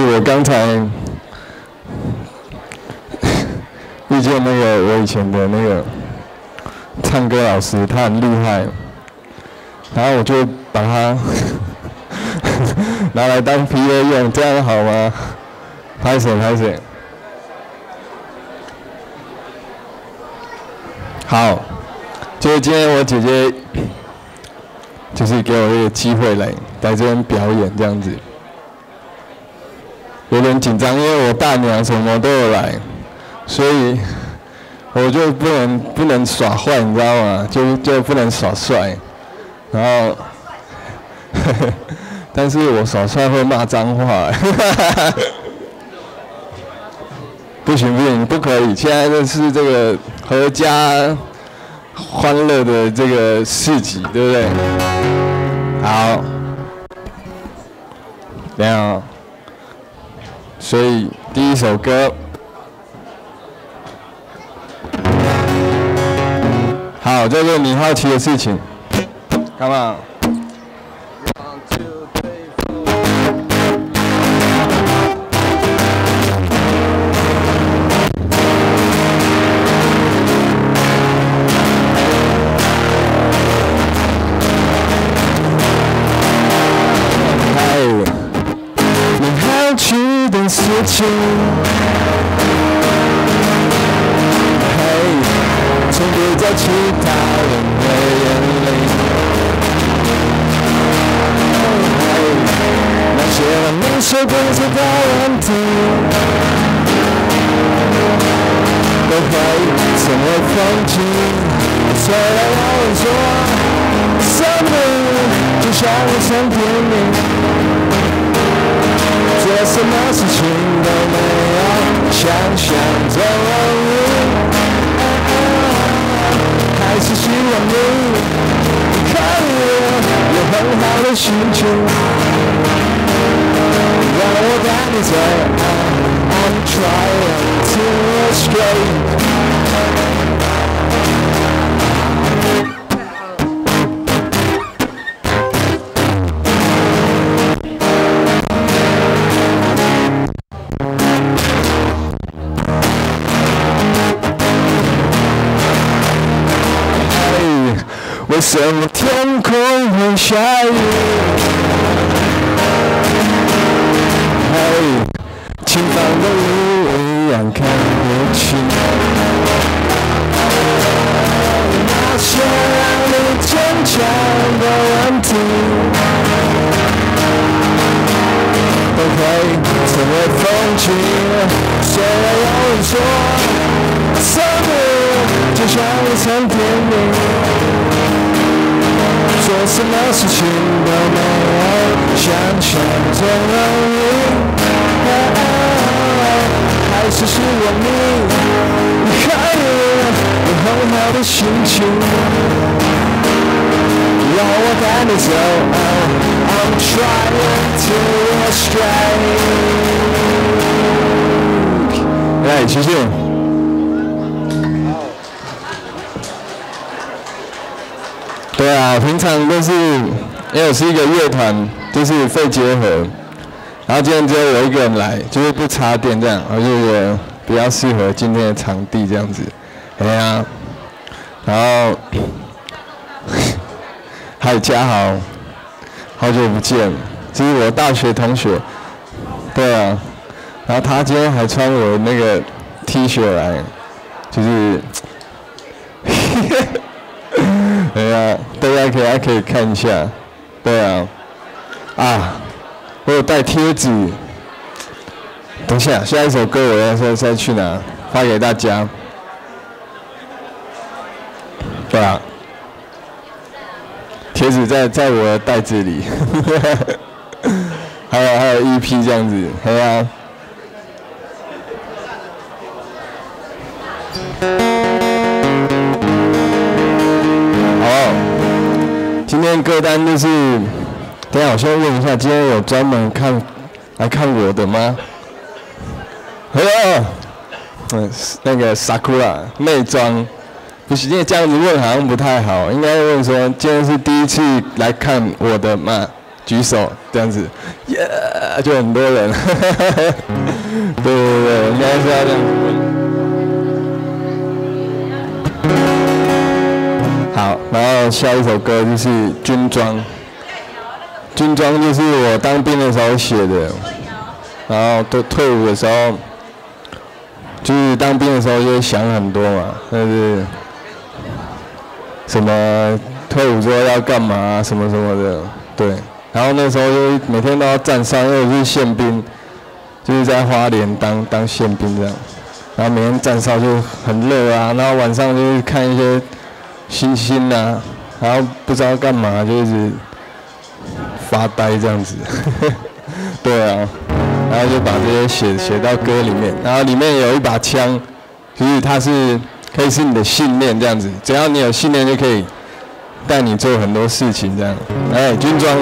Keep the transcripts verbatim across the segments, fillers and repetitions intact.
我刚才遇见那个我以前的那个唱歌老师，他很厉害，然后我就把他拿来当 P A 用，这样好吗？拍手拍手。好，就是今天我姐姐就是给我这个机会来来这边表演这样子。有点紧张，因为我大娘什么都有来，所以我就不能不能耍坏，你知道吗？就就不能耍帅，然后，但是我耍帅会骂脏话，不行不行，不可以！现在这是这个阖家欢乐的这个市集，对不对？好，这样。所以第一首歌，好，叫做你好奇的事情 ，Come on。事情，嘿，从别在其他人的眼里，嘿，那些让你受不住的问题，都会成为风景。虽然有人说，生命就像一场电影。做什么事情都没有想象中容易，还是希望你可以有很好的心情，让我带你走。I'm trying to escape。为什么天空会下雨？嘿，前方的路一样看不清。那些让你坚强的问题，都会成为风景。虽然有人说，生命就像一场电影。做什么事情都没有想象中容易，还是希望你可以有很好的心情，让我带你走。I'm trying to escape。来，谢谢。对啊，平常都是因为我是一个乐团，就是肺结核，然后今天只有我一个人来，就是不插电这样，我就觉得比较适合今天的场地这样子。哎呀，然后嗨，嘉豪，好久不见，这是我大学同学。对啊，然后他今天还穿我那个 T 恤来，就是。对啊，大家可以还可以看一下，对啊，啊，我有带贴纸，等一下，下一首歌我要再再去拿，发给大家，对啊，贴纸在在我的袋子里，还有还有 E P 这样子，对啊。今天歌单就是，等一下我先问一下，今天有专门看来看我的吗？哦，嗯，那个 Sakura 妹装，不是，因为这样子问好像不太好，应该问说今天是第一次来看我的吗？ 举手这样子，耶、yeah, 就很多人，对对对，应该是要这样子。好，然后下一首歌就是《军装》，《军装》就是我当兵的时候写的，然后都退伍的时候，就是当兵的时候就会想很多嘛，就是什么退伍之后要干嘛，什么什么的，对。然后那时候就每天都要站哨，因为我是宪兵，就是在花莲当当宪兵这样，然后每天站哨就很热啊，然后晚上就是看一些星星啊，然后不知道干嘛，就一直发呆这样子，对啊，然后就把这些写写到歌里面，然后里面有一把枪，就是它是可以是你的信念这样子，只要你有信念就可以带你做很多事情这样，哎，军装。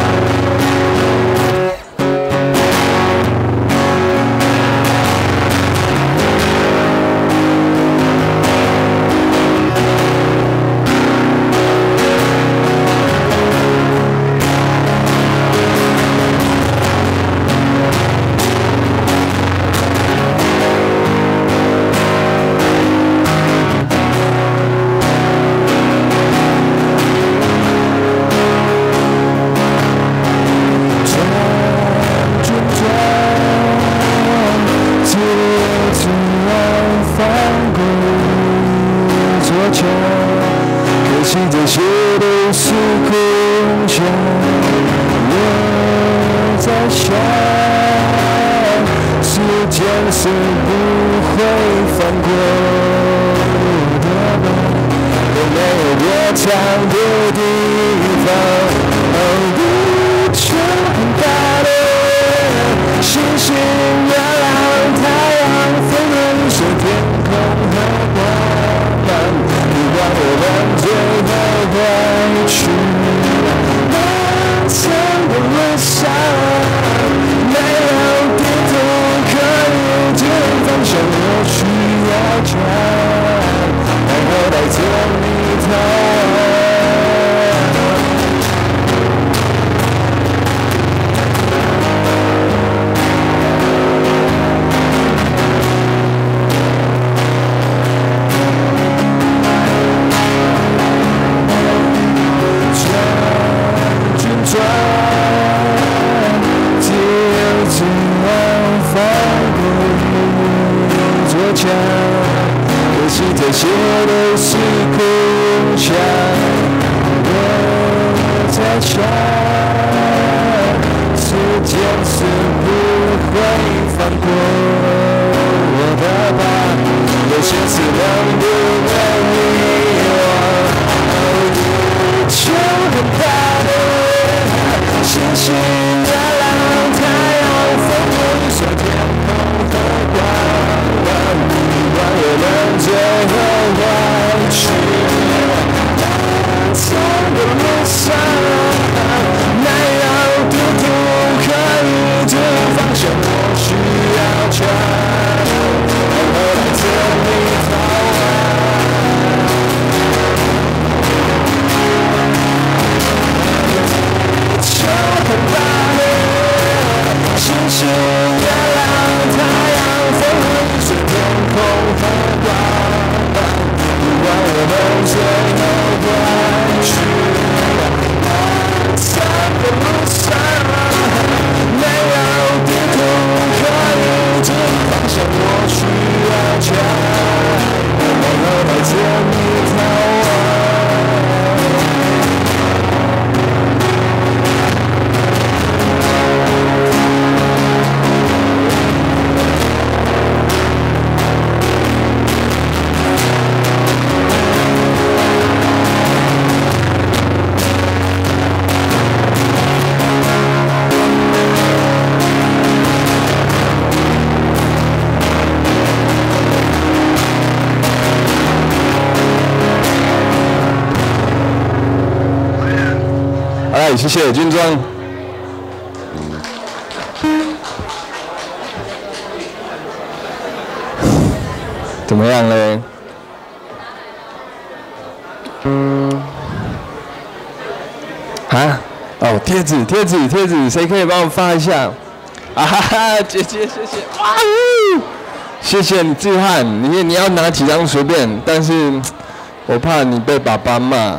谢谢军装。怎么样嘞？啊？哦， 贴纸，贴纸，贴纸，谁可以帮我发一下？啊哈哈，姐姐，谢谢，哇呜！谢谢你志汉，你你要拿几张随便，但是我怕你被爸爸骂。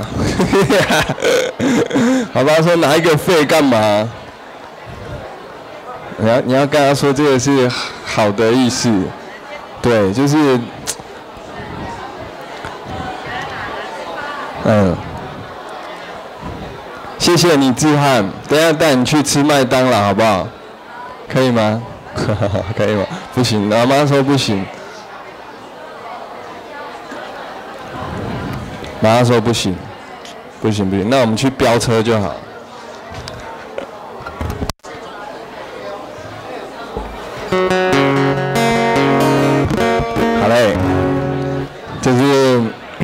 爸爸说拿一个废干嘛？你要你要跟他说这个是好的意思，对，就是，嗯。谢谢你志汉，等一下带你去吃麦当劳好不好？可以吗？可以吗？不行，妈妈说不行。妈妈说不行，不行不行，那我们去飙车就好。好嘞，就是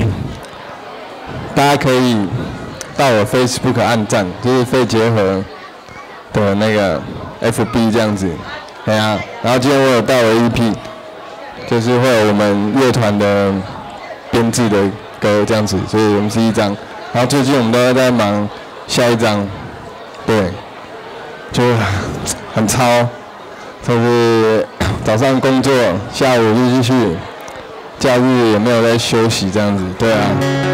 大家可以到我 Facebook 按赞，就是肺结核的那个 F B 这样子，对啊。然后今天我有带我 E P， 就是会有我们乐团的编制的歌这样子，所以我们是一张。然后最近我们都在忙下一张，对，就很超，就是早上工作，下午就继续，假日也没有在休息这样子，对啊。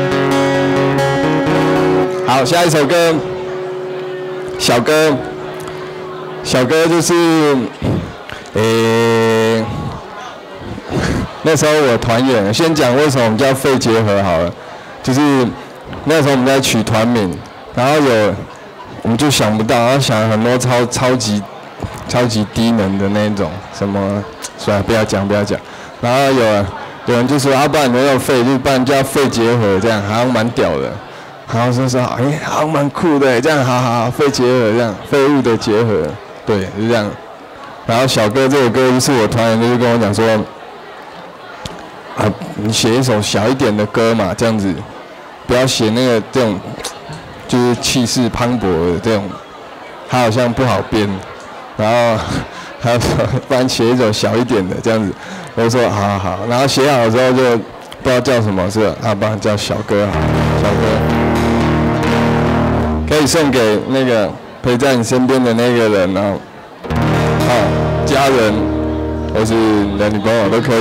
好，下一首歌，小歌，小歌就是，诶、欸，那时候我团员，先讲为什么我们叫肺结核好了，就是那时候我们在取团名，然后有，我们就想不到，然后想了很多超超级超级低能的那种，什么，算了，不要讲不要讲，然后有有人就说，啊，不然没有肺，就不然叫肺结核这样，好像蛮屌的。然后说说，哎、欸，好像蛮酷的，这样，好好好，肺结核这样，废物的结合，对，是这样。然后小哥这首歌就是我团员就是跟我讲说，啊，你写一首小一点的歌嘛，这样子，不要写那个这种，就是气势磅礴的这种，他好像不好编。然后他说，不然写一首小一点的这样子，我说好好好。然后写好之后就不知道叫什么，是啊，不然叫小歌好，小歌。可以送给那个陪在你身边的那个人哦，好，家人或是你的女朋友都可以。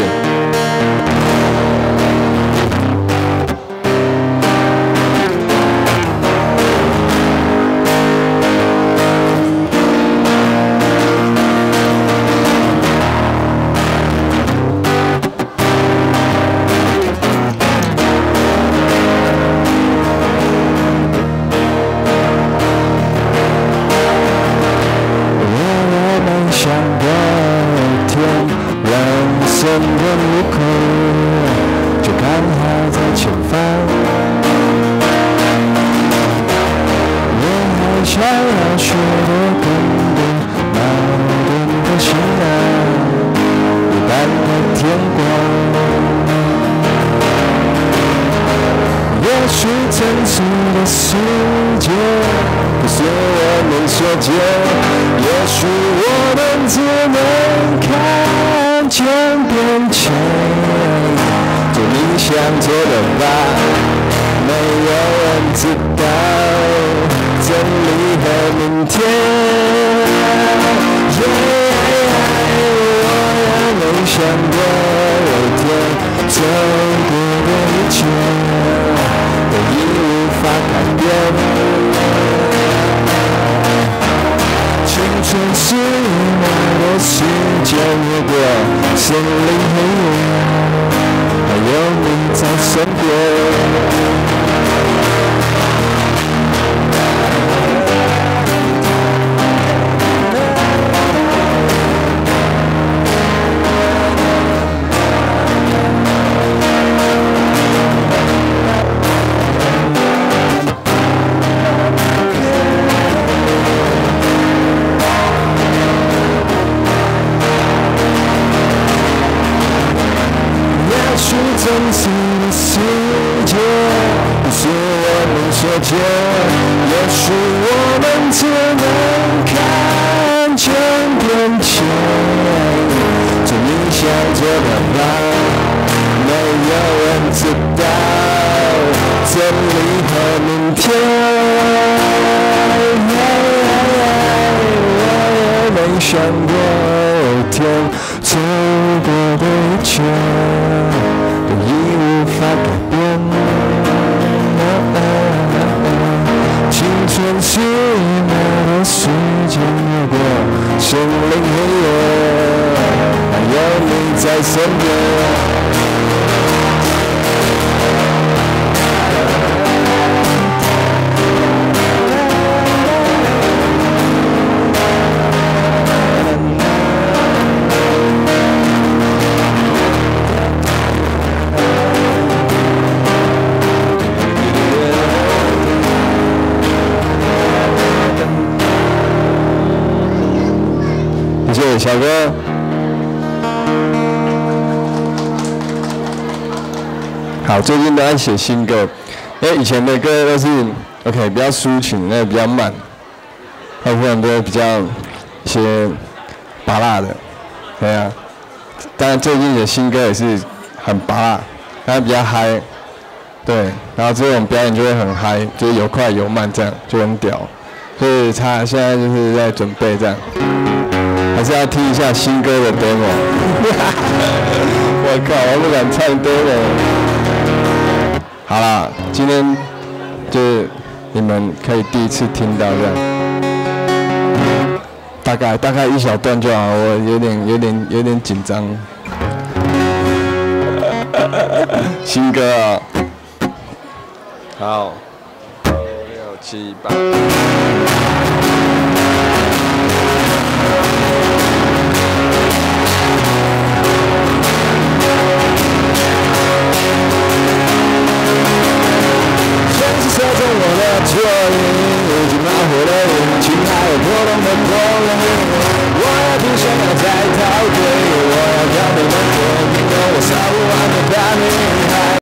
真理和明天。 想过天走过的一切都已无法改变。青春是一秒的时间流过，心灵黑夜，还有你在身边。谢谢小哥。好，最近都在写新歌，因为以前的歌都是 OK 比较抒情，那个比较慢，大部分都比较一些拔辣的，对啊。当然最近的新歌也是很拔辣，但比较嗨，对。然后这种表演就会很嗨，就是有快有慢这样，就很屌。所以他现在就是在准备这样。还是要听一下新歌的 demo。我靠，我不敢唱 demo。好啦，今天就是你们可以第一次听到这样，大概大概一小段就好，我有点有点有点紧张。新歌啊，好，六七八。